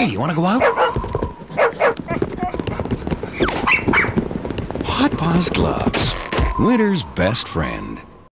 Hey, you want to go out? Hot Paws gloves. Winter's best friend.